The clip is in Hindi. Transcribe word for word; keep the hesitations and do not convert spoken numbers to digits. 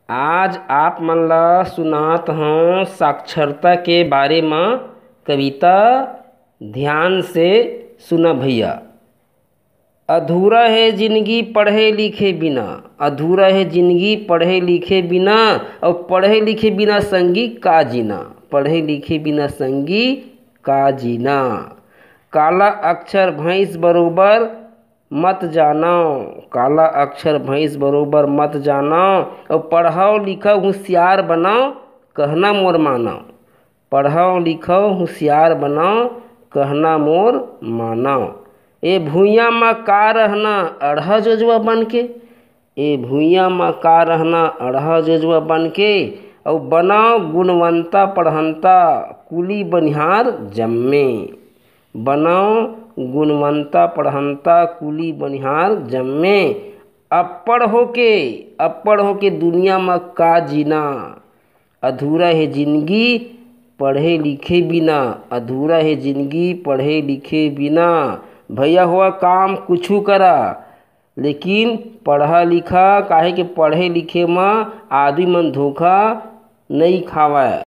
आज आप मन ला सुनात हूँ साक्षरता के बारे में कविता। ध्यान से सुना भैया। अधूरा है जिंदगी पढ़े लिखे बिना, अधूरा है जिंदगी पढ़े लिखे बिना, और पढ़े लिखे बिना संगी का जीना, पढ़े लिखे बिना संगी का जीना। काला अक्षर भैंस बरोबर मत जानो, काला अक्षर भैंस बरोबर मत जानो, और पढ़ाओ लिखो होशियार बनाओ कहना मोर मानो, पढ़ाओ लिखो होशियार बनाओ कहना मोर मानो। ए भूइयाँ में का रहना अढ़ा जोजवा बन के, ए भूइयाँ में का रहना अढ़ा जोजवा बन के, और बनाओ गुणवंता पढ़ंता कुली बनिहार जम्मे, बनाओ गुणवंता पढ़ंता कुली बनिहार जम्मे। अप्पढ़ होके अप्पढ़ होके दुनिया में का जीना, अधूरा है जिंदगी पढ़े लिखे बिना, अधूरा है जिंदगी पढ़े लिखे बिना। भैया हुआ काम कुछू करा लेकिन पढ़ा लिखा, काहे के पढ़े लिखे में आदमी मन धोखा नहीं खावा।